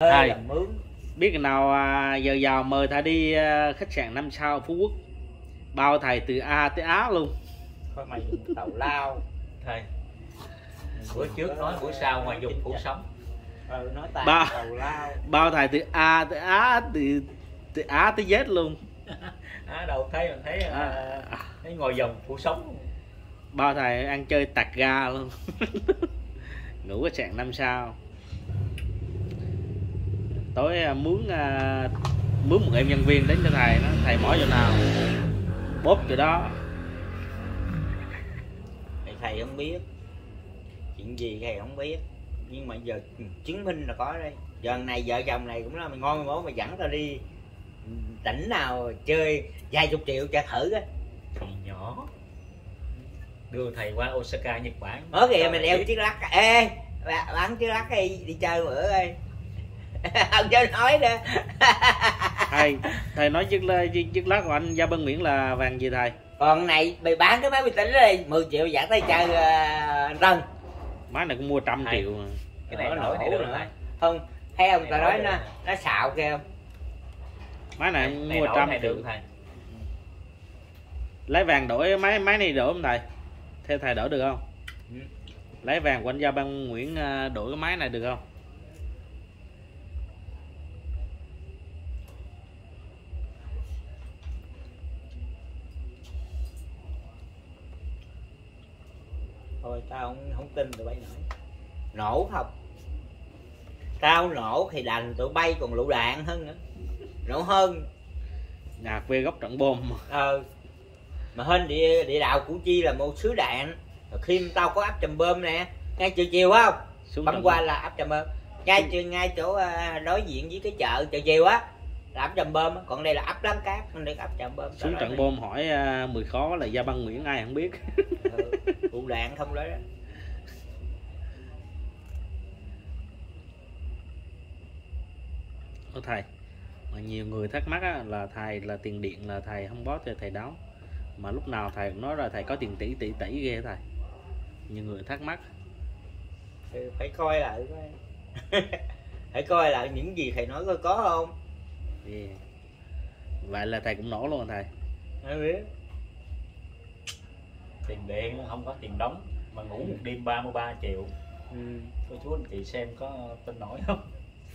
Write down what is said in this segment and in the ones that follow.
Thầy làm mướn. biết cái nào giờ giàu mời thầy đi khách sạn 5 sao Phú Quốc, bao thầy từ A tới Á luôn. Thôi mày dùng tàu lao. Thầy bữa trước nói buổi sau mà dùng củ sống. Nói tàn Bao- tàu lao. Bao thầy từ A tới Á, từ A tới Z luôn. Đầu thấy mình thấy thấy ngồi vòng củ sống. Bao thầy ăn chơi tạt ga luôn. Ngủ khách sạn 5 sao. Tối mướn một em nhân viên đến cho thầy, nó thầy mỏi chỗ nào bóp chỗ đó. Thầy không biết chuyện gì, thầy không biết, nhưng mà giờ chứng minh là có đây. Giờ này vợ chồng này cũng là mày ngon mày mày dẫn tao đi tỉnh nào chơi vài chục triệu cho thử á. Còn nhỏ đưa thầy qua Osaka Nhật Bản. Ở kìa mày đeo chiếc lắc. Ê bán chiếc lắc đi chơi bữa ơi. Không cho nói nữa. Thầy nói chiếc lá của anh Gia Bân Nguyễn là vàng gì thầy? Còn này mày bán cái máy vi tính đó đi 10 triệu dẫn tới chơi anh Tân. Máy này cũng mua 100 triệu mà. Cái này nổi này được nữa. thầy. Không thấy ông ta nói nó xạo kia không? Máy này Này mua nổi 100 này triệu. được thầy. Lấy vàng đổi máy này đổi không thầy? Theo thầy đổi được không? Ừ. Lấy vàng của anh Gia Bân Nguyễn đổi cái máy này được không? Thôi tao không tin tụi bay nổi. Nổ không? Tao nổ thì đành tụi bay còn lựu đạn hơn nữa. Nổ hơn. Nhạc về góc trận bom. Mà hên địa đạo Củ Chi là một xứ đạn. Rồi khi tao có áp chầm bơm nè, ngay chiều không? Bấm qua là áp chầm bơm. Ngay chỗ đối diện với cái chợ chiều á là áp chầm bơm, còn đây là áp láng cát, còn đây áp chầm bơm. Xuống trận bom hỏi 10 khó là Gia Bân Nguyễn ai không biết. Lựu đạn không đó. Ủa thầy, mà nhiều người thắc mắc á, là thầy là tiền điện là thầy không báo cho thầy đóng, mà lúc nào thầy cũng nói là thầy có tiền tỷ ghê thầy. Nhiều người thắc mắc. Phải coi lại phải coi lại những gì thầy nói coi có không. Yeah. Vậy là thầy cũng nổ luôn thầy. Ai biết. Tiền điện không có tiền đóng mà ngủ một đêm 33 triệu. Cô chú anh chị xem có tin nổi không?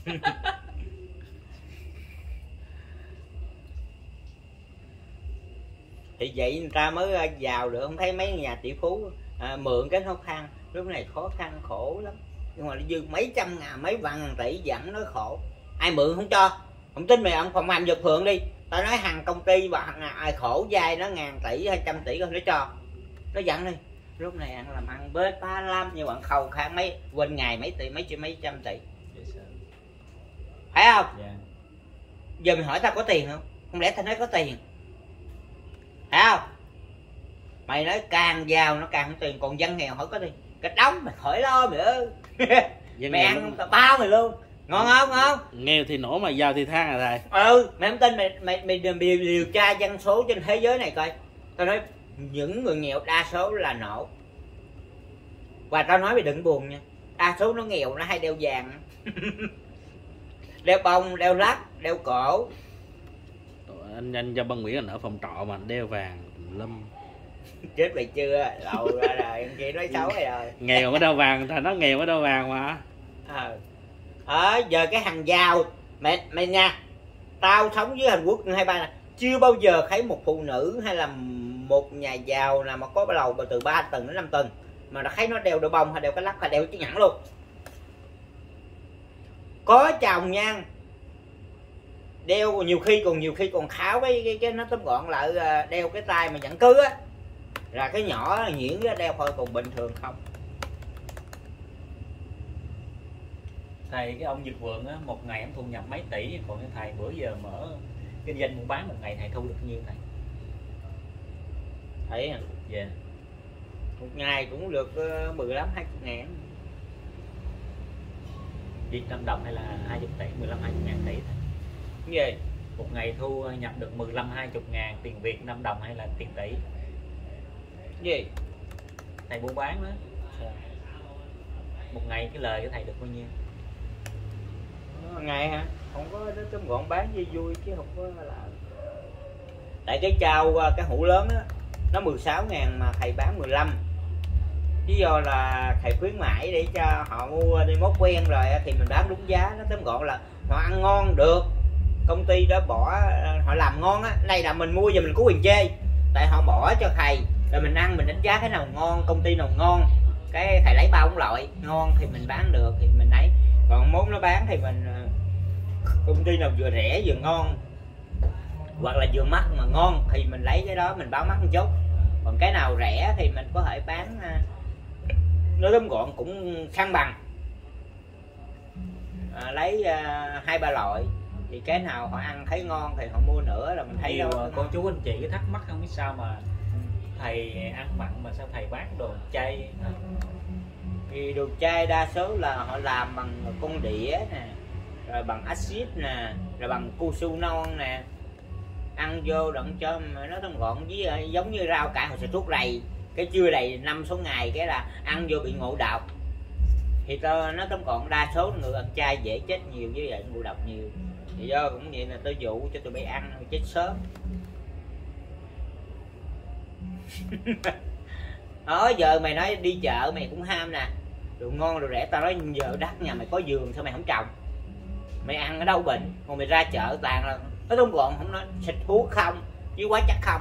Thì vậy người ta mới giàu được, không thấy mấy nhà tỷ phú mượn cái khó khăn, lúc này khó khăn khổ lắm, nhưng mà nó dư mấy trăm ngàn mấy vạn ngàn tỷ vẫn nói khổ. Ai mượn không cho, không tin mày ông phòng hàm giật phượng đi, tao nói hàng công ty và hàng ai khổ dai nó ngàn tỷ 200 tỷ không nó cho, nó giận đi. Lúc này ăn làm ăn bết phá lắm, nhưng bạn khâu khăn mấy quên ngày mấy tỷ mấy trăm tỷ, phải không? Yeah. Giờ mày hỏi tao có tiền không? Không lẽ tao nói có tiền, phải không? Mày nói càng giàu nó càng không tiền, còn dân nghèo hỏi có tiền cái đóng mày khỏi lo mày ơi. Mày ăn không tao bao mày luôn, ngon không? Ngon. Nghèo thì nổ mà giàu thì than à thầy. Mày không tin mày điều tra dân số trên thế giới này coi. Tao nói những người nghèo đa số là nổ. Và tao nói mày đừng buồn nha, đa số nó nghèo nó hay đeo vàng. Đeo bông, đeo lắc, đeo cổ. Anh Gia Bân Nguyễn là ở phòng trọ mà đeo vàng lâm. Chết mày chưa, lậu ra rồi anh chị nói xấu rồi. Nghèo ở đâu vàng, thầy nói nghèo ở đâu vàng mà. Giờ cái hàng giàu mày nha, tao sống với Hàn Quốc 23 nè, chưa bao giờ thấy một phụ nữ hay là một nhà giàu nào mà có lầu từ 3 tầng đến 5 tầng mà nó thấy nó đeo đôi bông hay đeo cái lắc hay đeo chiếc nhẫn luôn. Có chồng nha, đeo nhiều khi còn kháo cái nó tóm gọn lại, đeo cái tay mà nhẫn cưới á, là cái nhỏ nhuyễn đeo thôi, còn bình thường không. Thầy cái ông Dược Vượng á, một ngày ông thu nhập mấy tỷ, còn cái thầy bữa giờ mở kinh doanh buôn bán một ngày thầy thu được nhiêu thầy? Thấy à? Dạ. Yeah. Một ngày cũng được 15-20 ngàn. Việt Nam đồng hay là 20 tỷ, 15-20 ngàn tỷ thầy? Gì? Một ngày thu nhập được 15-20 ngàn tiền Việt Nam đồng hay là tiền tỷ? Gì? Thầy buôn bán đó. Một ngày cái lời của thầy được bao nhiêu? Ngày hả? Không có nó tóm gọn bán vui vui chứ không có là. Tại cái trao cái hũ lớn á nó 16.000 mà thầy bán 15. Lý do là thầy khuyến mãi để cho họ mua đi mốt quen rồi thì mình bán đúng giá. Nó tóm gọn là họ ăn ngon được, công ty đó bỏ họ làm ngon á, này là mình mua giờ mình có quyền chê, tại họ bỏ cho thầy rồi mình ăn mình đánh giá cái nào ngon, công ty nào ngon, cái thầy lấy bao cũng loại ngon thì mình bán được thì mình ấy, còn món nó bán thì mình công ty nào vừa rẻ vừa ngon hoặc là vừa mắc mà ngon thì mình lấy cái đó mình báo mắc một chút, còn cái nào rẻ thì mình có thể bán nó tóm gọn cũng sang bằng, lấy 2-3 loại thì cái nào họ ăn thấy ngon thì họ mua nữa là mình thấy nhiều đâu cô chú anh chị cái thắc mắc không biết sao mà thầy ăn mặn mà sao thầy bán đồ chay. Thì đồ chay đa số là họ làm bằng con đĩa nè, rồi bằng axit nè, rồi bằng cu su non nè, ăn vô đặng cho nó tóm gọn với giống như rau cải họ sẽ thuốc đầy, cái chưa đầy 5-6 ngày cái là ăn vô bị ngộ độc, thì nó tóm gọn đa số người ăn chay dễ chết nhiều với lại ngộ độc nhiều, thì do cũng vậy là tôi dụ cho tụi bay ăn chết sớm. Đó giờ mày nói đi chợ mày cũng ham nè, đồ ngon đồ rẻ, tao nói giờ đắt nhà mày có vườn sao mày không trồng, mày ăn ở đâu bệnh, còn mày ra chợ toàn là nó tóm gọn không nói xịt thuốc không với quá chắc không.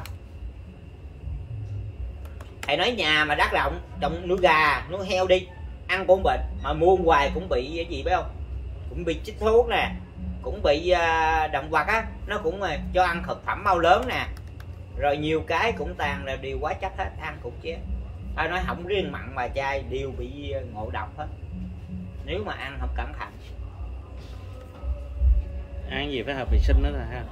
Thầy nói nhà mà đắt rộng trồng nuôi gà nuôi heo đi ăn cũng bệnh, mà mua hoài cũng bị cái gì biết không, cũng bị chích thuốc nè, cũng bị động vật á nó cũng cho ăn thực phẩm mau lớn nè, rồi nhiều cái cũng toàn là điều quá chắc hết, ăn cũng chết. Tao nói không riêng mặn mà chay đều bị ngộ độc hết nếu mà ăn không cẩn thận. Ăn gì phải hợp vệ sinh đó là ha.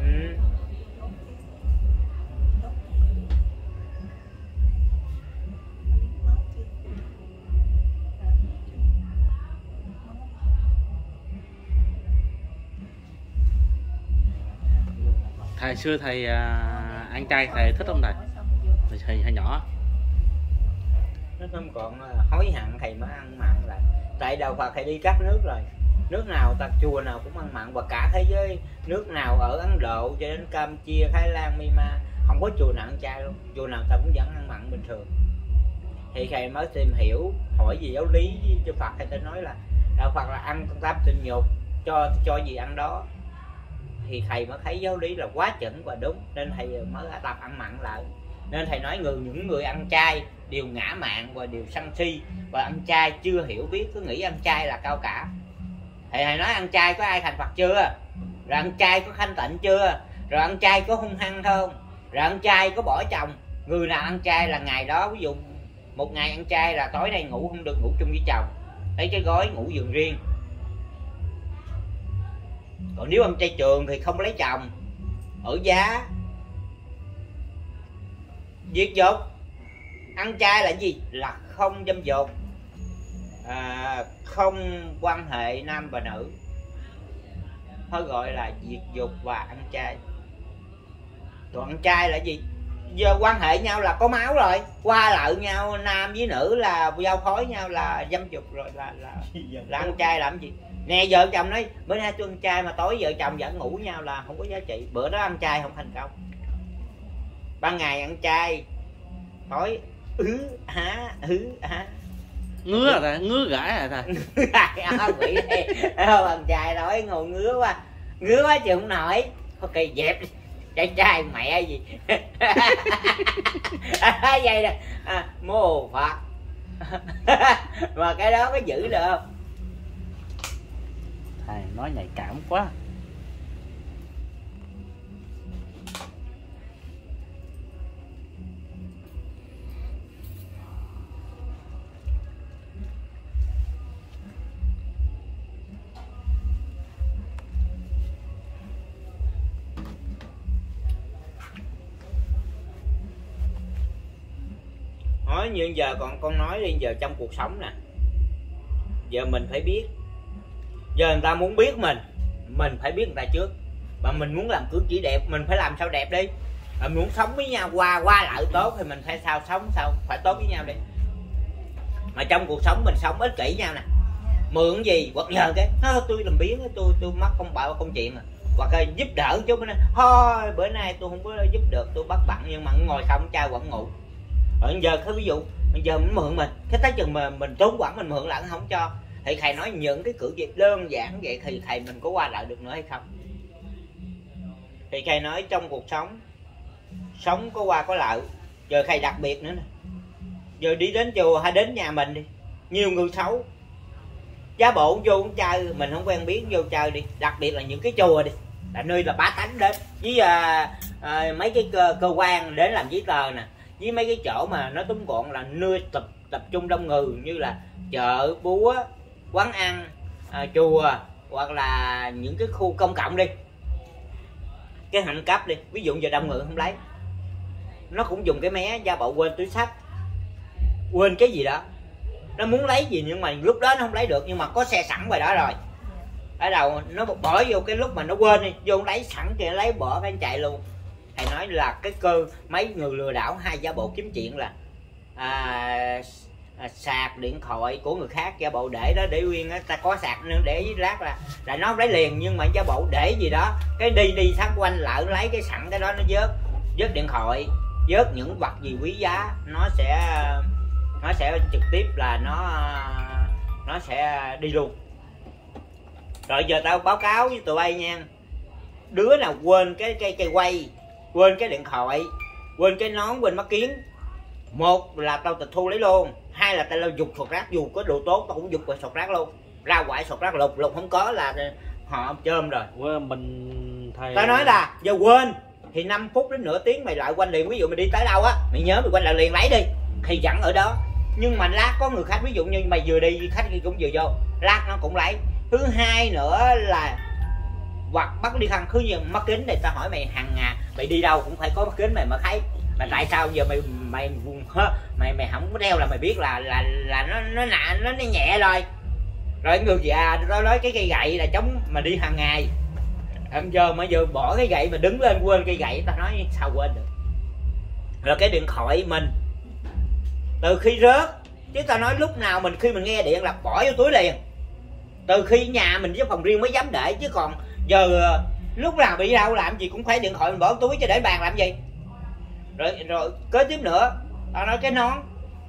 Thầy xưa thầy ăn chay thầy thích không thầy? Thầy nhỏ Nó không còn hối hận thầy mới ăn mặn lại, tại đầu Phật thầy đi các nước rồi, nước nào ta chùa nào cũng ăn mặn, và cả thế giới nước nào ở Ấn Độ cho đến Campuchia, Thái Lan, Myanmar không có chùa nào ăn chay luôn, chùa nào ta cũng vẫn ăn mặn bình thường. Thì thầy mới tìm hiểu hỏi gì giáo lý cho Phật, thầy nói là đạo Phật là ăn tam tình nhục, cho gì ăn đó, thì thầy mới thấy giáo lý là quá chuẩn và đúng, nên thầy mới tập ăn mặn lại. Nên thầy nói những người ăn chay đều ngã mạn và đều sân si, và ăn chay chưa hiểu biết cứ nghĩ ăn chay là cao cả. Thầy nói ăn chay có ai thành Phật chưa, rồi ăn chay có thanh tịnh chưa, rồi ăn chay có hung hăng không, rồi ăn chay có bỏ chồng. Người nào ăn chay là ngày đó, ví dụ một ngày ăn chay là tối nay ngủ không được, ngủ chung với chồng, lấy cái gói ngủ giường riêng. Còn nếu ăn chay trường thì không lấy chồng, ở giá, diệt dục. Ăn chay là gì? Là không dâm dục, không quan hệ nam và nữ, thôi gọi là diệt dục và ăn chay. Còn ăn chay là gì? Giờ quan hệ nhau là có máu rồi, qua lại nhau nam với nữ là giao phối nhau là dâm dục rồi, là ăn chay làm gì? Nè vợ chồng nói bữa nay tôi ăn chay mà tối vợ chồng vẫn ngủ nhau là không có giá trị, bữa đó ăn chay không thành công. Ban ngày ăn chay, tối ngứa rồi, ngứa gãi rồi thầy. Bị đây ăn chay nói ngồi ngứa quá chịu không nổi, ok dẹp chay mẹ gì. Vậy nè, mô Phật. Mà cái đó có giữ được không? Thầy nói nhạy cảm quá. Nói như giờ con nói đi, giờ trong cuộc sống nè, giờ mình phải biết, giờ người ta muốn biết mình phải biết người ta trước, mà mình muốn làm cử chỉ đẹp mình phải làm sao đẹp đi, mà mình muốn sống với nhau qua lại tốt thì mình phải sống sao phải tốt với nhau đi. Mà trong cuộc sống mình sống ích kỷ nhau nè, mượn gì hoặc nhờ cái tôi làm biếng, tôi mắc công bạo công chuyện à, hoặc là giúp đỡ chứ, bữa nay thôi bữa nay tôi không có giúp được, tôi bắt bận, nhưng mà ngồi không trai vẫn ngủ. Ở giờ cái ví dụ bây giờ mình mượn mình, cái tới chừng mà mình trốn quản mình mượn lại không cho, thì thầy nói những cái cử việc đơn giản vậy thì thầy mình có qua lại được nữa hay không? Thì thầy nói trong cuộc sống có qua có lại. Giờ thầy đặc biệt nữa nè, giờ đi đến chùa hay đến nhà mình đi, nhiều người xấu giá bộ vô chơi, mình không quen biết vô chơi đi, đặc biệt là những cái chùa đi, là nơi là bá tánh đến với mấy cái cơ quan đến làm giấy tờ nè, với mấy cái chỗ mà nó túm gọn là nơi tập trung đông người như là chợ búa, quán ăn, chùa, hoặc là những cái khu công cộng đi, cái hành cấp đi, ví dụ giờ đông người không lấy, nó cũng dùng cái mé gia bộ quên túi xách, quên cái gì đó, nó muốn lấy gì nhưng mà lúc đó nó không lấy được, nhưng mà có xe sẵn ngoài đó rồi, ở đầu nó bỏ vô cái lúc mà nó quên đi, vô lấy sẵn kìa, lấy bỏ cái chạy luôn. Thầy nói là cái cơ mấy người lừa đảo hay giả bộ kiếm chuyện là sạc điện thoại của người khác, giả bộ để đó để nguyên ta có sạc nữa, để lát là nó lấy liền, nhưng mà giả bộ để gì đó cái đi sát quanh lại lấy cái sẵn cái đó, nó vớt điện thoại, vớt những vật gì quý giá, nó sẽ trực tiếp là nó sẽ đi luôn. Rồi giờ tao báo cáo với tụi bay nha, đứa nào quên cái cây quay, quên cái điện thoại, quên cái nón, quên mắt kiến, một là tao tịch thu lấy luôn, hai là tao dục sọt rác, dù có đồ tốt tao cũng dục vào sọt rác luôn, ra ngoại sọt rác lục không có là họ chôm rồi. Mình thầy Tao nói là giờ quên thì 5 phút đến nửa tiếng mày lại quanh liền, ví dụ mày đi tới đâu á mày nhớ mày quanh lại liền lấy đi, thì dẫn ở đó. Nhưng mà lát có người khách, ví dụ như mày vừa đi khách cũng vừa vô, lát nó cũng lấy. Thứ hai nữa là hoặc bắt đi khăn, cứ như mắt kính này tao hỏi mày hàng ngày mày đi đâu cũng phải có mắt kính mày mà thấy, là tại sao giờ mày không có đeo là mày biết là nó nhẹ rồi. Rồi người già nó nói cái cây gậy là chống mà đi hàng ngày, giờ mà giờ bỏ cái gậy mà đứng lên quên cây gậy, tao nói sao quên được. Rồi cái điện thoại mình từ khi rớt, chứ tao nói lúc nào khi mình nghe điện là bỏ vô túi liền, từ khi nhà mình với phòng riêng mới dám để, chứ còn giờ lúc nào bị đâu làm gì cũng phải điện thoại mình bỏ túi cho để bàn làm gì. Rồi kế tiếp nữa tao nói cái nón,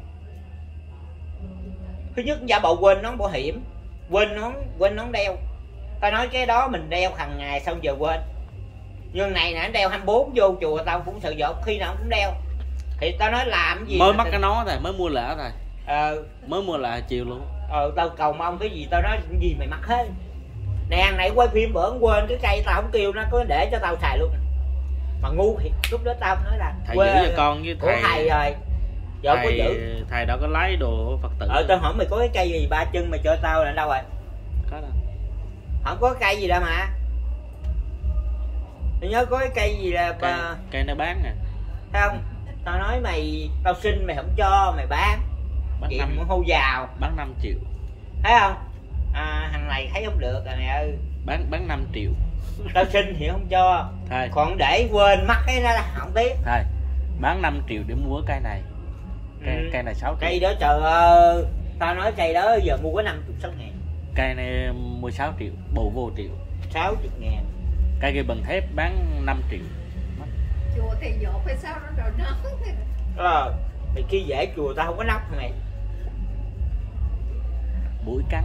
thứ nhất giả bộ quên nón bảo hiểm, quên nón đeo, tao nói cái đó mình đeo hàng ngày xong giờ quên, nhưng này nè đeo 24 vô chùa tao cũng sợ dột, khi nào cũng đeo. Thì tao nói làm gì mới mắc cái nón này, mới mua lẻ rồi, mới mua lại chiều luôn. Tao cầu mong cái gì, tao nói gì mày mắc hết nè, này quay phim bữa quên cái cây tao không kêu nó có để cho tao xài luôn mà ngu thiệt. Lúc đó tao nói là thầy giữ cho con với thầy rồi giờ có giữ, thầy đâu có lấy đồ Phật tử. Tao hỏi mày có cái cây gì 3 chân mày cho tao là đâu rồi, có đâu, không có cây gì đâu mà tao nhớ có cái cây gì là cây nó bán nè, thấy không? Tao nói mày tao xin mày không cho mày bán chuyện hô giàu, bán 5 triệu thấy không? Thằng này thấy không được rồi mày ơi, bán 5 triệu tao xin thì không cho thầy, còn để quên mất cái đó là không tiếc. thầy bán 5 triệu để mua cây này, cây này 6 triệu. Cây đó trời ơi, tao nói cây đó giờ mua có 56 ngàn, cây này 16 triệu, bộ vô triệu, 60 ngàn. cây kia bằng thép bán 5 triệu. Chùa thì dột hay sao nó rồi Rồi thì khi dễ chùa tao không có nóc mày, mũi cắn.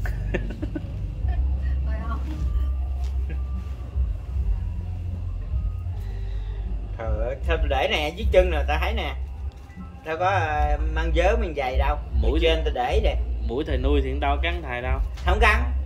Thôi để nè, dưới chân nè tao thấy nè, tao có mang vớ mang giày đâu, mũi trên tao để nè. Mũi thầy nuôi thì đâu cắn thầy đâu, không cắn.